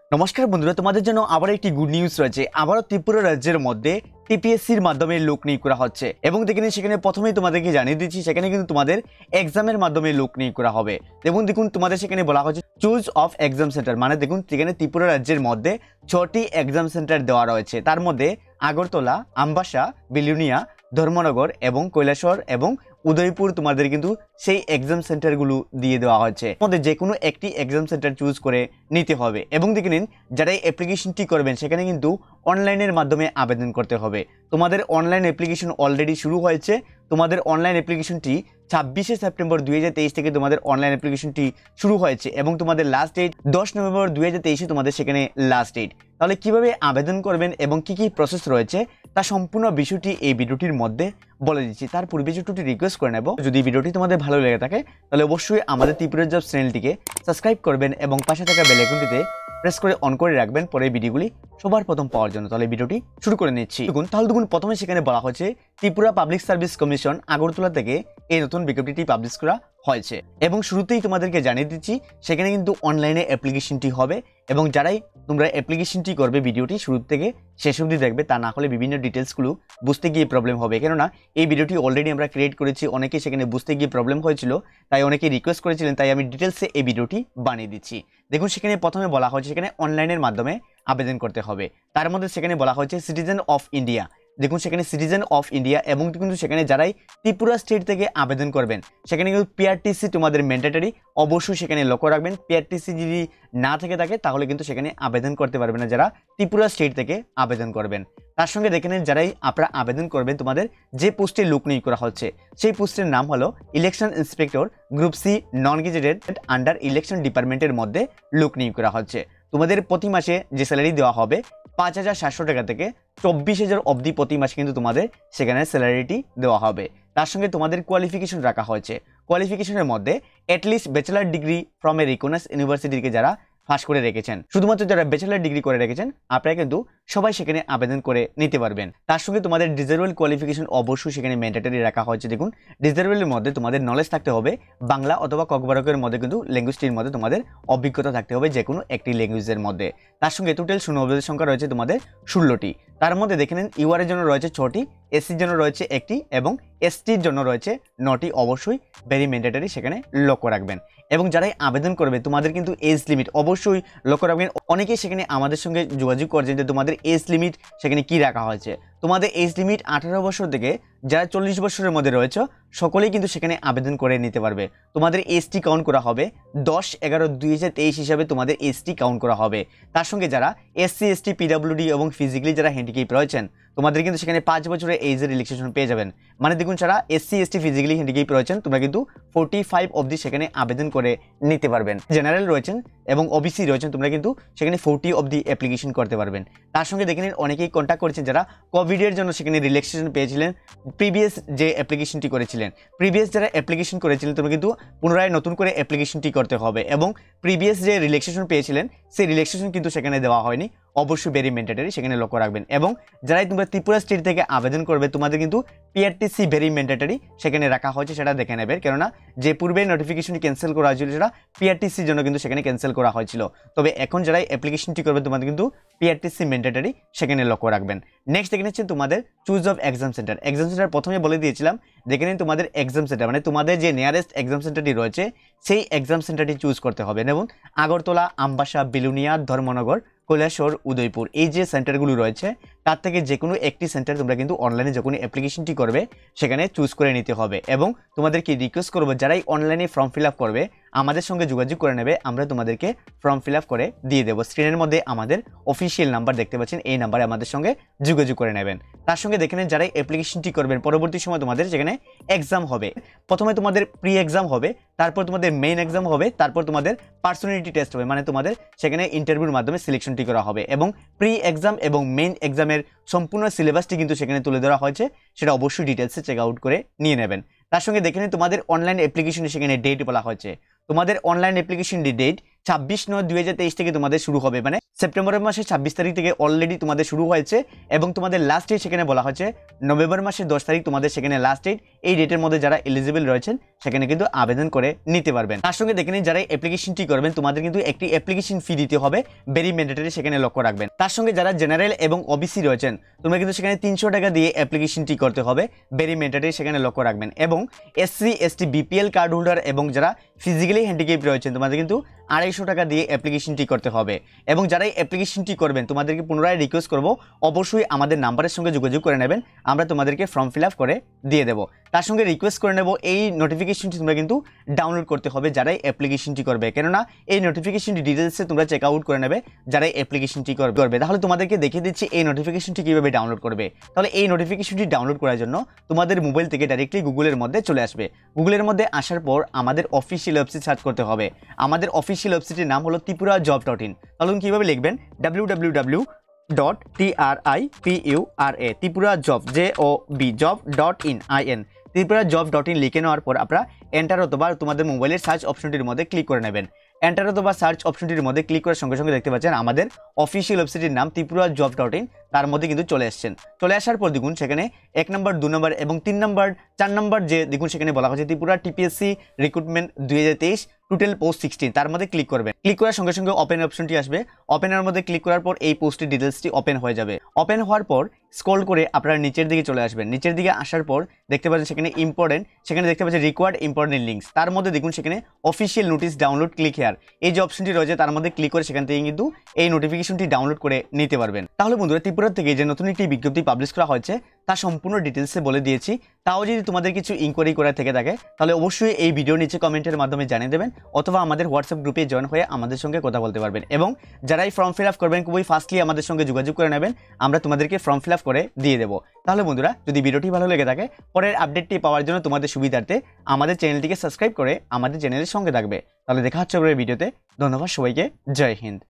নমস্কার বন্ধুরা, তোমাদের জন্য আবার একটি গুড নিউজ রয়েছে। আবারও ত্রিপুরা রাজ্যের মধ্যে টিপিএসসির মাধ্যমে লোক নিয়োগ করা হচ্ছে এবং সেখানে প্রথমেই তোমাদেরকে জানিয়ে দিচ্ছি, সেখানে কিন্তু তোমাদের এক্সামের মাধ্যমে লোক নিয়োগ করা হবে। দেখুন তোমাদের সেখানে বলা হচ্ছে চুজ অফ এক্সাম সেন্টার, মানে দেখুন সেখানে ত্রিপুরা রাজ্যের মধ্যে 6টি এক্সাম সেন্টার দেওয়া রয়েছে। তার মধ্যে আগরতলা, আমবাসা, বিলুনিয়া, ধর্মনগর এবং কৈলাসহর এবং উদয়পুর তোমাদের কিন্তু সেই এক্সাম সেন্টারগুলো দিয়ে দেওয়া হচ্ছে। তোমাদের যে কোনো একটি এক্সাম সেন্টার চুজ করে নিতে হবে এবং দেখে নিন যারা এই অ্যাপ্লিকেশনটি করবেন সেখানে কিন্তু অনলাইনের মাধ্যমে আবেদন করতে হবে। তোমাদের অনলাইন অ্যাপ্লিকেশন অলরেডি শুরু হয়েছে। তোমাদের অনলাইন অ্যাপ্লিকেশনটি 26শে সেপ্টেম্বর 2023 থেকে তোমাদের অনলাইন অ্যাপ্লিকেশনটি শুরু হয়েছে এবং তোমাদের লাস্ট ডেট 10 নভেম্বর 2023 তোমাদের সেখানে লাস্ট ডেট। তাহলে কিভাবে আবেদন করবেন এবং কি প্রসেস রয়েছে তা সম্পূর্ণ বিষয়টি এই ভিডিওটির মধ্যে বলে দিচ্ছি। তার পূর্বে ছোট্ট রিকোয়েস্ট করে নেব, যদি ভিডিওটি তোমাদের ভালো লেগে থাকে তাহলে অবশ্যই আমাদের ত্রিপুরা জব চ্যানেলটিকে সাবস্ক্রাইব করবেন এবং পাশে থাকা বেল আইকনটিতে প্রেস করে অন করে রাখবেন পরের ভিডিওগুলি সবার প্রথম পাওয়ার জন্য। তাহলে ভিডিওটি শুরু করে নিচ্ছি। দেখুন প্রথমে সেখানে বলা হচ্ছে Tripura public service commission Agartala থেকে এই নতুন বিজ্ঞপ্তিটি পাবলিশ করা হয়েছে এবং শুরুতেই তোমাদেরকে জানিয়ে দিচ্ছি সেখানে কিন্তু অনলাইনে অ্যাপ্লিকেশনটি হবে এবং যারাই তোমরা অ্যাপ্লিকেশনটি করবে ভিডিওটি শুরু থেকে শেষ অবধি দেখবে, তা না হলে বিভিন্ন ডিটেলসগুলো বুঝতে গিয়ে প্রবলেম হবে। কেননা এই ভিডিওটি অলরেডি আমরা ক্রিয়েট করেছি, অনেকেই সেখানে বুঝতে গিয়ে প্রবলেম হয়েছিল, তাই অনেকেই রিকোয়েস্ট করেছিলেন, তাই আমি ডিটেলসে এই ভিডিওটি বানিয়ে দিচ্ছি। দেখুন সেখানে প্রথমে বলা হয়েছে সেখানে অনলাইনের মাধ্যমে আবেদন করতে হবে। তার মধ্যে সেখানে বলা হয়েছে সিটিজেন অফ ইন্ডিয়া। দেখুন সেখানে সিটিজেন অফ ইন্ডিয়া এবং কিন্তু সেখানে যারাই ত্রিপুরা স্টেট থেকে আবেদন করবেন সেখানে কিন্তু পিআরটিসি তোমাদের ম্যান্ডেটরি, অবশ্যই সেখানে লক্ষ্য রাখবেন। পিআরটিসি যদি না থেকে থাকে তাহলে কিন্তু সেখানে আবেদন করতে পারবে না যারা ত্রিপুরা স্টেট থেকে আবেদন করবেন। তার সঙ্গে দেখে নেন যারাই আপনারা আবেদন করবেন তোমাদের যে পোস্টে লোক নিয়োগ করা হচ্ছে সেই পোস্টের নাম হলো election inspector group C non gazetted under election ডিপার্টমেন্টের মধ্যে লোক নিয়োগ করা হচ্ছে। তোমাদের প্রতি মাসে যে স্যালারি দেওয়া হবে 5,700 টাকা থেকে 24,000 অবধি প্রতি মাসে কিন্তু তোমাদের সেখানে স্যালারিটি দেওয়া হবে। তার সঙ্গে তোমাদের কোয়ালিফিকেশন রাখা হয়েছে। কোয়ালিফিকেশনের মধ্যে at least bachelor degree from a recognised ইউনিভার্সিটিকে যারা পাস করে রেখেছেন, শুধুমাত্র যারা ব্যাচেলার ডিগ্রি করে রেখেছেন আপনারা কিন্তু সবাই সেখানে আবেদন করে নিতে পারবেন। তার সঙ্গে তোমাদের ডিজারেবল কোয়ালিফিকেশন অবশ্যই সেখানে ম্যান্ডেটরি রাখা হয়েছে। দেখুন ডিজারেবলের মধ্যে তোমাদের নলেজ থাকতে হবে বাংলা অথবা ককবরকের মধ্যে, কিন্তু ল্যাঙ্গুয়েজটির মধ্যে তোমাদের অভিজ্ঞতা থাকতে হবে যে কোনো একটি ল্যাঙ্গুয়েজের মধ্যে। তার সঙ্গে টোটাল শূন্যপদের সংখ্যা রয়েছে তোমাদের 16টি। তার মধ্যে দেখে নিন ইউআর এর জন্য রয়েছে 6টি, এসসির জন্য রয়েছে 1টি এবং এসটির জন্য রয়েছে 9টি। অবশ্যই ভেরি ম্যান্ডেটরি, সেখানে লক্ষ্য রাখবেন। এবং যারাই আবেদন করবে তোমাদের কিন্তু এজ লিমিট অবশ্যই লক্ষ্য রাখবেন। অনেকেই সেখানে আমাদের সঙ্গে যোগাযোগ করছেন যে তোমাদের এজ লিমিট সেখানে কি রাখা হয়েছে। তোমাদের এজ লিমিট 18 বছর থেকে যারা 40 বছরের মধ্যে রয়েছে সকলেই কিন্তু সেখানে আবেদন করে নিতে পারবে। তোমাদের এসটি কাউন্ট করা হবে 10/11/2023 হিসাবে তোমাদের এসটি কাউন্ট করা হবে। তার সঙ্গে যারা এসসি এসটি পিডব্লিউডি এবং ফিজিক্যালি যারা হ্যান্ডিক্যাপ রয়েছেন তোমাদের কিন্তু সেখানে 5 বছরের এজের রিল্যাক্সেশন পেয়ে যাবেন। মানে দেখুন যারা এসসি এসটি ফিজিক্যালি হ্যান্ডিক্যাপ রয়েছেন তোমরা কিন্তু 45 অবধি সেখানে আবেদন করে নিতে পারবেন। জেনারেল রয়েছেন এবং ওবিসি রয়েছেন তোমরা কিন্তু সেখানে 40 অবধি অ্যাপ্লিকেশন করতে পারবেন। তার সঙ্গে দেখে নিন অনেকেই কন্ট্যাক্ট করেছেন যারা কোভিডের জন্য সেখানে রিল্যাক্সেশন পেয়েছিলেন, প্রিভিয়াস যে অ্যাপ্লিকেশনটি করেছিলেন। প্রিভিয়াস যারা অ্যাপ্লিকেশন করেছিলেন তোমরা কিন্তু পুনরায় নতুন করে অ্যাপ্লিকেশনটি করতে হবে এবং প্রিভিয়াস যে রিল্যাক্সেশন পেয়েছিলেন সেই রিল্যাক্সেশন কিন্তু সেখানে দেওয়া হয়নি, অবশ্যই ভেরি ম্যান্ডেটরি, সেখানে লক্ষ্য রাখবেন। এবং যারাই তোমরা ত্রিপুরা স্টেট থেকে আবেদন করবে তোমাদের কিন্তু পিআরটিসি ভেরি ম্যান্ডেটরি সেখানে রাখা হয়েছে, সেটা দেখে নেবে। কেননা যে পূর্বে নোটিফিকেশনটি ক্যান্সেল করা হয়েছিল সেটা পিআরটিসির জন্য কিন্তু সেখানে ক্যান্সেল করা হয়েছিল, তবে এখন যারাই অ্যাপ্লিকেশনটি করবে তোমাদের কিন্তু পিআরটিসি ম্যান্ডেটরি সেখানে লক্ষ্য রাখবেন। নেক্সট দেখে নিচ্ছেন তোমাদের choose of exam centre. Exam centre প্রথমে বলে দিয়েছিলাম, দেখে নিন তোমাদের এক্সাম সেন্টার মানে তোমাদের যে নিয়ারেস্ট এক্সাম সেন্টারটি রয়েছে সেই এক্সাম সেন্টারটি চুজ করতে হবে। যেমন আগরতলা, আমবাসা, বিলুনিয়া, ধর্মনগর, কৈলাসহর, উদয়পুর, এই যে সেন্টারগুলো রয়েছে তার থেকে যে কোনো একটি সেন্টার তোমরা কিন্তু অনলাইনে যখন অ্যাপ্লিকেশনটি করবে সেখানে চুজ করে নিতে হবে। এবং তোমাদেরকে রিকোয়েস্ট করবো যারাই অনলাইনে ফর্ম ফিল আপ করবে আমাদের সঙ্গে যোগাযোগ করে নেবে, আমরা তোমাদেরকে ফর্ম ফিল আপ করে দিয়ে দেবো। স্ক্রিনের মধ্যে আমাদের অফিসিয়াল নাম্বার দেখতে পাচ্ছেন, এই নাম্বারে আমাদের সঙ্গে যোগাযোগ করে নেবেন। তার সঙ্গে দেখে নেন যারাই অ্যাপ্লিকেশনটি করবেন পরবর্তী সময় তোমাদের সেখানে এক্সাম হবে। প্রথমে তোমাদের প্রি এক্সাম হবে, তারপর তোমাদের মেইন এক্সাম হবে, তারপর তোমাদের পার্সোনালিটি টেস্ট হবে, মানে তোমাদের সেখানে ইন্টারভিউর মাধ্যমে সিলেকশনটি করা হবে। এবং প্রি এক্সাম এবং মেইন এক্সামের সম্পূর্ণ সিলেবাসটি কিন্তু সেখানে তুলে ধরা হয়েছে, সেটা অবশ্যই ডিটেলসে চেক আউট করে নিয়ে নেবেন। তার সঙ্গে দেখে নিন তোমাদের অনলাইন অ্যাপ্লিকেশনে সেখানে ডেট বলা হয়েছে। তোমাদের অনলাইন অ্যাপ্লিকেশন ডেট 26/9/2023 থেকে তোমাদের শুরু হবে, মানে সেপ্টেম্বরের মাসে 26 তারিখ থেকে অলরেডি তোমাদের শুরু হয়েছে এবং তোমাদের লাস্ট ডেট সেখানে বলা হচ্ছে নভেম্বর মাসের 10 তারিখ তোমাদের সেখানে লাস্ট ডেট। এই ডেটের মধ্যে যারা এলিজিবল রয়েছেন সেখানে কিন্তু আবেদন করে নিতে পারবেন। তার সঙ্গে দেখে নিন যারা অ্যাপ্লিকেশনটি করবেন তোমাদের কিন্তু একটি অ্যাপ্লিকেশন ফি দিতে হবে, ভেরি ম্যান্ডেটরি, সেখানে লক্ষ্য রাখবেন। তার সঙ্গে যারা জেনারেল এবং ওবিসি রয়েছেন তোমরা কিন্তু সেখানে 300 টাকা দিয়ে অ্যাপ্লিকেশনটি করতে হবে, ভেরি ম্যান্ডেটরি, সেখানে লক্ষ্য রাখবেন। এবং SC ST BPL card holder এবং যারা ফিজিক্যালি হ্যান্ডিক্যাপ রয়েছেন তোমাদের কিন্তু 250 টাকা দিয়ে অ্যাপ্লিকেশনটি করতে হবে। এবং যারা এই অ্যাপ্লিকেশনটি করবেন তোমাদেরকে পুনরায় রিকোয়েস্ট করব অবশ্যই আমাদের নাম্বারের সঙ্গে যোগাযোগ করে নেবেন, আমরা তোমাদেরকে ফর্ম ফিল আপ করে দিয়ে দেবো। তার সঙ্গে রিকোয়েস্ট করে নেব এই নোটিফিকেশনটি তোমরা কিন্তু ডাউনলোড করতে হবে যারাই অ্যাপ্লিকেশনটি করবে, কেননা এই নোটিফিকেশনটি ডিটেলসে তোমরা চেক আউট করে নেবে যারাই অ্যাপ্লিকেশনটি করবে। তাহলে তোমাদেরকে দেখিয়ে দিচ্ছি এই নোটিফিকেশনটি কীভাবে ডাউনলোড করবে। তাহলে এই নোটিফিকেশনটি ডাউনলোড করার জন্য তোমাদের মোবাইল থেকে ডাইরেক্টলি গুগলের মধ্যে চলে আসবে। গুগলের মধ্যে আসার পর আমাদের অফিসিয়াল ওয়েবসাইট সার্চ করতে হবে। আমাদের অফিসিয়াল ওয়েবসাইটের নাম হলো ত্রিপুরাজব.in। তাহলে কীভাবে লিখবেন www.tripura ত্রিপুরাজব.in ত্রিপুরাজব.in লিখে নেওয়ার পর আপনারা এন্টার অথবা তোমাদের মোবাইলের সার্চ অপশনটির মধ্যে ক্লিক করে নেবেন। এন্টার অথবা সার্চ অপশনটির মধ্যে ক্লিক করার সঙ্গে সঙ্গে দেখতে পাচ্ছেন আমাদের অফিসিয়াল ওয়েবসাইটের নাম ত্রিপুরাজব.in, তার মধ্যে কিন্তু চলে আসছেন। চলে আসার পর দেখুন সেখানে 1 নম্বর 2 নম্বর এবং 3 নম্বর 4 নম্বর যে দেখুন সেখানে বলা হয়েছে Tripura TPSC recruitment 2023 total post 16, তার মধ্যে ক্লিক করবেন। ক্লিক করার সঙ্গে সঙ্গে ওপেন অপশনটি আসবে। ওপেনের মধ্যে ক্লিক করার পর এই পোস্টের ডিটেলসটি ওপেন হয়ে যাবে। ওপেন হওয়ার পর স্ক্রল করে আপনারা নিচের দিকে চলে আসবেন। নিচের দিকে আসার পর দেখতে পাচ্ছেন সেখানে ইম্পর্টেন্ট, সেখানে দেখতে পাচ্ছেন রিকোয়ার্ড ইম্পর্টেন্ট লিঙ্কস, তার মধ্যে দেখুন সেখানে official notice download click here এই যে অপশনটি রয়েছে তার মধ্যে ক্লিক করে সেখান থেকে কিন্তু এই নোটিফিকেশনটি ডাউনলোড করে নিতে পারবেন। তাহলে বন্ধুরা ত্রিপুরা থেকে যে নতুন একটি বিজ্ঞপ্তি পাবলিশ করা হয়েছে তার সম্পূর্ণ ডিটেলসে বলে দিয়েছি। তাও যদি তোমাদের কিছু ইনকোয়ারি করা থেকে থাকে তাহলে অবশ্যই এই ভিডিও নিচে কমেন্টের মাধ্যমে জানিয়ে দেবেন অথবা আমাদের হোয়াটসঅ্যাপ গ্রুপে জয়েন হয়ে আমাদের সঙ্গে কথা বলতে পারবেন। এবং যারাই ফর্ম ফিল আপ করবেন খুবই ফাস্টলি আমাদের সঙ্গে যোগাযোগ করে নেবেন, আমরা তোমাদেরকে ফর্ম ফিল আপ করে দিয়ে দেবো। তাহলে বন্ধুরা যদি ভিডিওটি ভালো লেগে থাকে পরের আপডেটটি পাওয়ার জন্য তোমাদের সুবিধার্থে আমাদের চ্যানেলটিকে সাবস্ক্রাইব করে আমাদের চ্যানেলের সঙ্গে থাকবে। তাহলে দেখা হচ্ছে পরের ভিডিওতে। ধন্যবাদ সবাইকে, জয় হিন্দ।